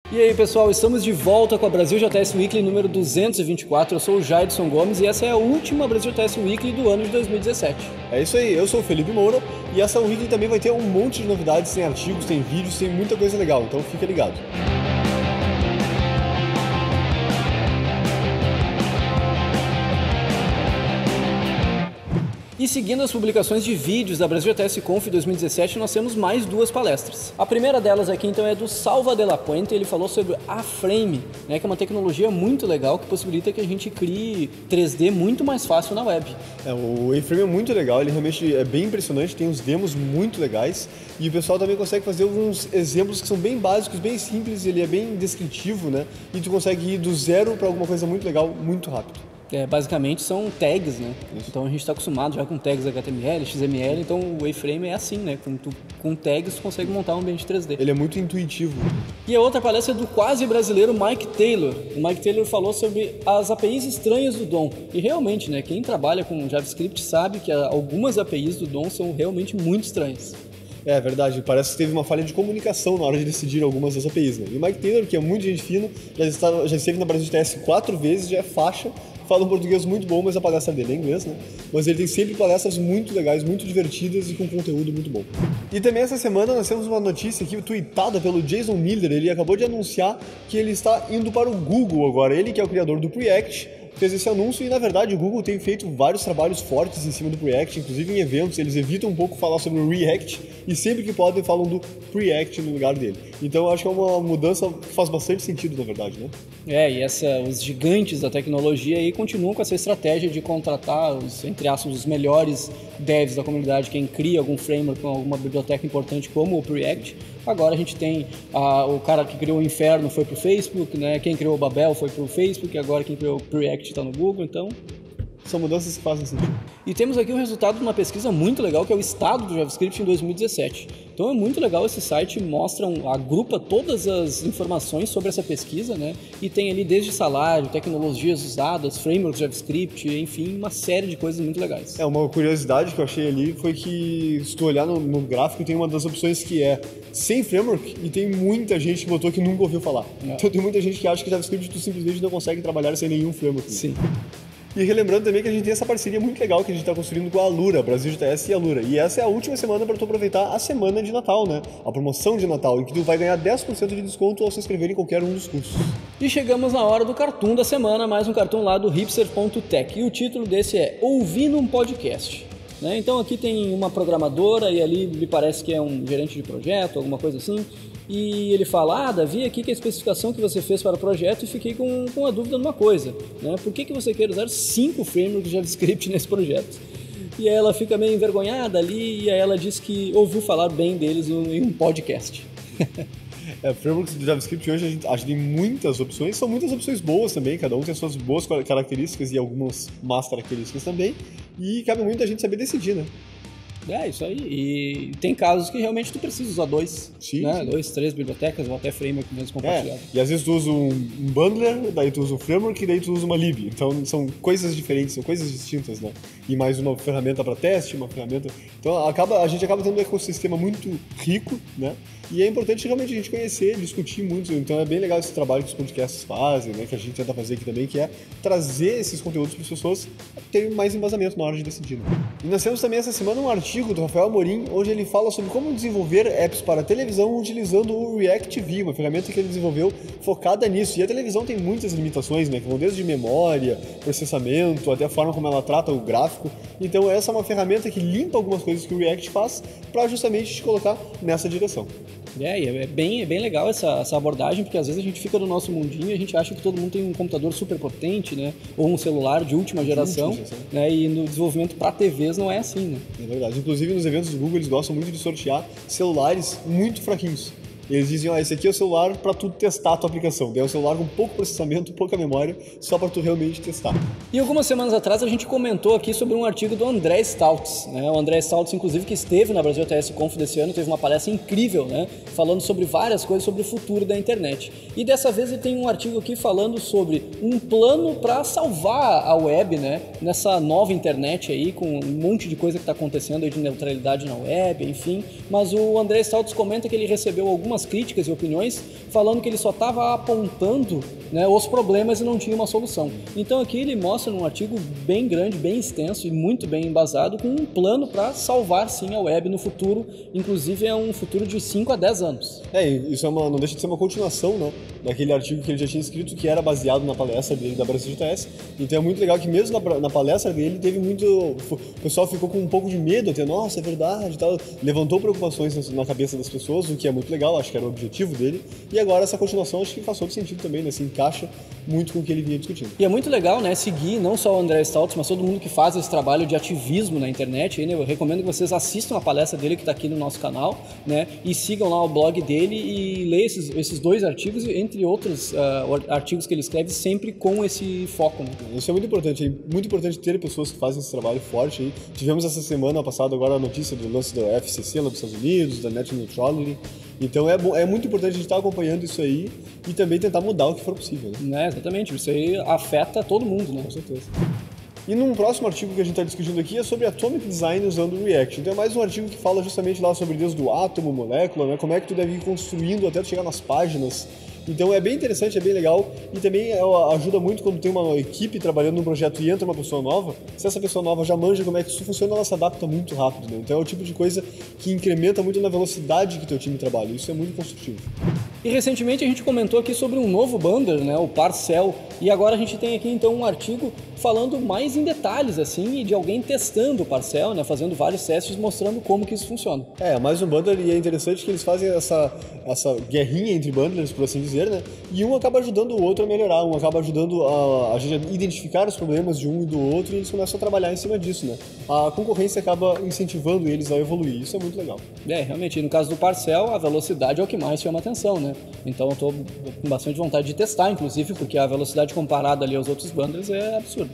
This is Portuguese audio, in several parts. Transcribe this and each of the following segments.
E aí pessoal, estamos de volta com a Brasil JS Weekly número 224, eu sou o Jaidson Gomes e essa é a última Brasil JS Weekly do ano de 2017. É isso aí, eu sou o Felipe Moura e essa Weekly também vai ter um monte de novidades, tem artigos, tem vídeos, tem muita coisa legal, então fica ligado. E seguindo as publicações de vídeos da Brasil JS Conf 2017, nós temos mais duas palestras. A primeira delas aqui então é do Salva de la Puente, ele falou sobre a Frame, né, que é uma tecnologia muito legal que possibilita que a gente crie 3D muito mais fácil na web. O A-Frame é muito legal, ele realmente é bem impressionante, tem uns demos muito legais e o pessoal também consegue fazer alguns exemplos que são bem básicos, bem simples, ele é bem descritivo, né, e tu consegue ir do zero para alguma coisa muito legal, muito rápido. Basicamente são tags, né? Isso. Então a gente está acostumado já com tags HTML, XML, então o A-Frame é assim, né? Com tags tu consegue montar um ambiente 3D. Ele é muito intuitivo. E a outra palestra é do quase brasileiro Mike Taylor. O Mike Taylor falou sobre as APIs estranhas do DOM. E realmente, né? Quem trabalha com JavaScript sabe que algumas APIs do DOM são realmente muito estranhas. É verdade, parece que teve uma falha de comunicação na hora de decidir algumas das APIs, né? E o Mike Taylor, que é muito gente fina, já esteve na Brasil JS 4 vezes, já é faixa, fala um português muito bom, mas a palestra dele é em inglês, né? Mas ele tem sempre palestras muito legais, muito divertidas e com conteúdo muito bom. E também essa semana nós temos uma notícia aqui tweetada pelo Jason Miller, ele acabou de anunciar que ele está indo para o Google agora, ele que é o criador do Preact, fez esse anúncio e, na verdade, o Google tem feito vários trabalhos fortes em cima do Preact, inclusive em eventos, eles evitam um pouco falar sobre o React e sempre que podem falam do Preact no lugar dele. Então eu acho que é uma mudança que faz bastante sentido, na verdade, né? E os gigantes da tecnologia aí continuam com essa estratégia de contratar entre aspas, os melhores devs da comunidade, quem cria algum framework com alguma biblioteca importante como o Preact. Agora a gente tem o cara que criou o Inferno foi pro Facebook, né? Quem criou o Babel foi pro Facebook, agora quem criou o Preact está no Google, então... São mudanças que fazem sentido. E temos aqui o resultado de uma pesquisa muito legal, que é o estado do JavaScript em 2017. Então é muito legal esse site, agrupa todas as informações sobre essa pesquisa, né? E tem ali desde salário, tecnologias usadas, frameworks JavaScript, enfim, uma série de coisas muito legais. Uma curiosidade que eu achei ali foi que, se tu olhar no gráfico, tem uma das opções que é sem framework e tem muita gente que botou que nunca ouviu falar. Então tem muita gente que acha que JavaScript tu simplesmente não consegue trabalhar sem nenhum framework. Sim. E relembrando também que a gente tem essa parceria muito legal que a gente está construindo com a Alura, Brasil JS e Alura. E essa é a última semana para tu aproveitar a semana de Natal, né? A promoção de Natal, em que tu vai ganhar 10% de desconto ao se inscrever em qualquer um dos cursos. E chegamos na hora do cartoon da semana, mais um cartoon lá do hipster.tech. E o título desse é Ouvindo um Podcast. Né? Então aqui tem uma programadora e ali me parece que é um gerente de projeto, alguma coisa assim. E ele fala, Davi, aqui que é a especificação que você fez para o projeto e fiquei com a dúvida numa coisa, né? Por que você quer usar 5 frameworks de JavaScript nesse projeto? E aí ela fica meio envergonhada ali e aí ela diz que ouviu falar bem deles em um podcast. Frameworks de JavaScript hoje a gente tem muitas opções, são muitas opções boas também, cada um tem suas boas características e algumas más características também, e cabe muito a gente saber decidir, né? Isso aí. E tem casos que realmente tu precisa usar 2, né? 2, 3 bibliotecas ou até framework mesmo compartilhado. E às vezes tu usa um bundler, daí tu usa um framework e daí tu usa uma lib. Então são coisas diferentes, são coisas distintas, né? E mais uma ferramenta para teste, uma ferramenta... Então a gente acaba tendo um ecossistema muito rico, né? E é importante realmente a gente conhecer, discutir muito. Então é bem legal esse trabalho que os podcasts fazem, né? Que a gente tenta fazer aqui também, que é trazer esses conteúdos para as pessoas terem mais embasamento na hora de decidir. Né? E nós temos também essa semana um artigo do Rafael Amorim, onde ele fala sobre como desenvolver apps para televisão utilizando o React TV, uma ferramenta que ele desenvolveu focada nisso. E a televisão tem muitas limitações, né? Que vão desde memória, processamento, até a forma como ela trata o gráfico. Então essa é uma ferramenta que limpa algumas coisas que o React faz para justamente te colocar nessa direção. E é bem legal essa abordagem, porque às vezes a gente fica no nosso mundinho e a gente acha que todo mundo tem um computador super potente, né? Ou um celular de última geração, né? E no desenvolvimento para TVs não é assim, né? É verdade. Inclusive nos eventos do Google eles gostam muito de sortear celulares muito fraquinhos. Eles dizem, esse aqui é o celular para tu testar a tua aplicação. Daí é um celular com pouco processamento, pouca memória, só para tu realmente testar. E algumas semanas atrás a gente comentou aqui sobre um artigo do André Staaltz, né? O André Staaltz, inclusive, que esteve na Brasil JS Conf desse ano, teve uma palestra incrível, né? Falando sobre várias coisas sobre o futuro da internet. E dessa vez ele tem um artigo aqui falando sobre um plano para salvar a web, né? Nessa nova internet aí, com um monte de coisa que está acontecendo aí de neutralidade na web, enfim. Mas o André Staaltz comenta que ele recebeu algumas algumas críticas e opiniões falando que ele só estava apontando, né, os problemas e não tinha uma solução. Então aqui ele mostra num artigo bem grande, bem extenso e muito bem embasado, com um plano para salvar sim a web no futuro, inclusive é um futuro de 5 a 10 anos. Isso não deixa de ser uma continuação, né, daquele artigo que ele já tinha escrito, que era baseado na palestra dele da BrasilJS. Então é muito legal que mesmo na palestra dele teve muito... O pessoal ficou com um pouco de medo, até, nossa, é verdade, tal. Levantou preocupações na cabeça das pessoas, o que é muito legal, acho que era o objetivo dele. E agora essa continuação acho que faz todo sentido também, né, se encaixa muito com o que ele vinha discutindo. E é muito legal, né, seguir não só o André Stoltz, mas todo mundo que faz esse trabalho de ativismo na internet. Né? Eu recomendo que vocês assistam a palestra dele que está aqui no nosso canal, né, e sigam lá o blog dele e leiam esses 2 artigos, entre outros artigos que ele escreve, sempre com esse foco. Né? Isso é muito importante ter pessoas que fazem esse trabalho forte aí. Tivemos essa semana passada agora a notícia do lance da FCC lá dos Estados Unidos, da Net Neutrality. Então é muito importante a gente estar acompanhando isso aí e também tentar mudar o que for possível. Né? Exatamente, isso aí afeta todo mundo, né? Com certeza. E num próximo artigo que a gente está discutindo aqui é sobre Atomic Design usando o React. Então é mais um artigo que fala justamente lá sobre desde o átomo, molécula, né? Como é que tu deve ir construindo até tu chegar nas páginas. Então é bem interessante, é bem legal e também ajuda muito quando tem uma equipe trabalhando num projeto e entra uma pessoa nova. Se essa pessoa nova já manja como é que isso funciona, ela se adapta muito rápido, né? Então é o tipo de coisa que incrementa muito na velocidade que teu time trabalha. Isso é muito construtivo. E recentemente a gente comentou aqui sobre um novo bundler, né, o Parcel, e agora a gente tem aqui então um artigo falando mais em detalhes assim, de alguém testando o Parcel, né, fazendo vários testes mostrando como que isso funciona. Mais um bundler, e é interessante que eles fazem essa guerrinha entre bundlers, por assim dizer, né, e um acaba ajudando o outro a melhorar, um acaba ajudando a gente a identificar os problemas de um e do outro, e eles começam a trabalhar em cima disso, né. A concorrência acaba incentivando eles a evoluir, isso é muito legal. Realmente, e no caso do Parcel, a velocidade é o que mais chama atenção, né. Então eu estou com bastante vontade de testar, inclusive, porque a velocidade comparada ali aos outros bundlers é absurda.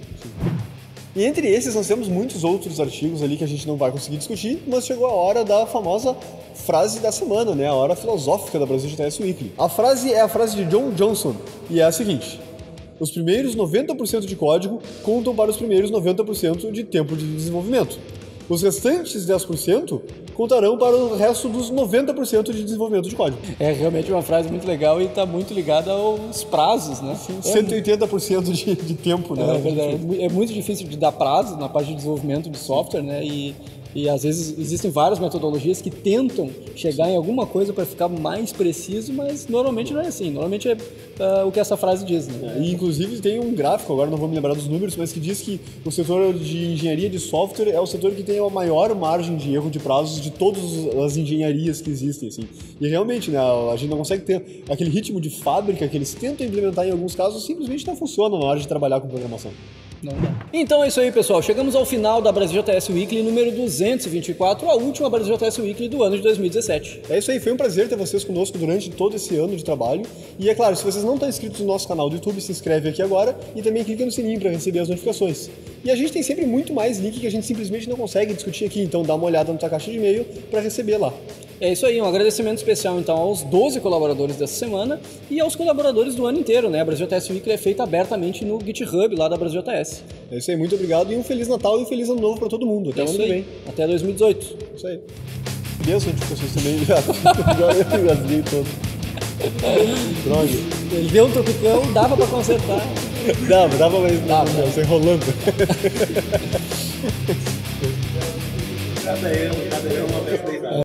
E entre esses nós temos muitos outros artigos ali que a gente não vai conseguir discutir, mas chegou a hora da famosa frase da semana, né? A hora filosófica da BrasilJS Weekly. A frase é a frase de John Johnson e é a seguinte: os primeiros 90% de código contam para os primeiros 90% de tempo de desenvolvimento. Os restantes 10% contarão para o resto dos 90% de desenvolvimento de código. É realmente uma frase muito legal e está muito ligada aos prazos, né? Sim, 180% de tempo, né? É verdade. É muito difícil de dar prazo na parte de desenvolvimento de software, né? E às vezes existem várias metodologias que tentam chegar em alguma coisa para ficar mais preciso, mas normalmente não é assim. Normalmente é o que essa frase diz, né? E inclusive tem um gráfico, agora não vou me lembrar dos números, mas que diz que o setor de engenharia de software é o setor que tem a maior margem de erro de prazos de todas as engenharias que existem, assim. E realmente, né, a gente não consegue ter aquele ritmo de fábrica que eles tentam implementar em alguns casos, simplesmente não funciona na hora de trabalhar com programação. Não dá. Então é isso aí, pessoal. Chegamos ao final da BrasilJS Weekly número 224, a última BrasilJS Weekly do ano de 2017. É isso aí, foi um prazer ter vocês conosco durante todo esse ano de trabalho. E é claro, se vocês não estão inscritos no nosso canal do YouTube, se inscreve aqui agora e também clica no sininho para receber as notificações. E a gente tem sempre muito mais link que a gente simplesmente não consegue discutir aqui, então dá uma olhada na tua caixa de e-mail para receber lá. É isso aí, um agradecimento especial então aos 12 colaboradores dessa semana e aos colaboradores do ano inteiro, né? A BrasilJS Weekly é feita abertamente no GitHub lá da BrasilJS. É isso aí, muito obrigado e um Feliz Natal e um Feliz Ano Novo para todo mundo. Até o ano que vem. Até 2018. Isso aí. E as notificações também, agora eu engasguei todo. Droga. Ele deu um tropicão, dava para consertar. Dava, mas não, você enrolando. Cada erro uma vez.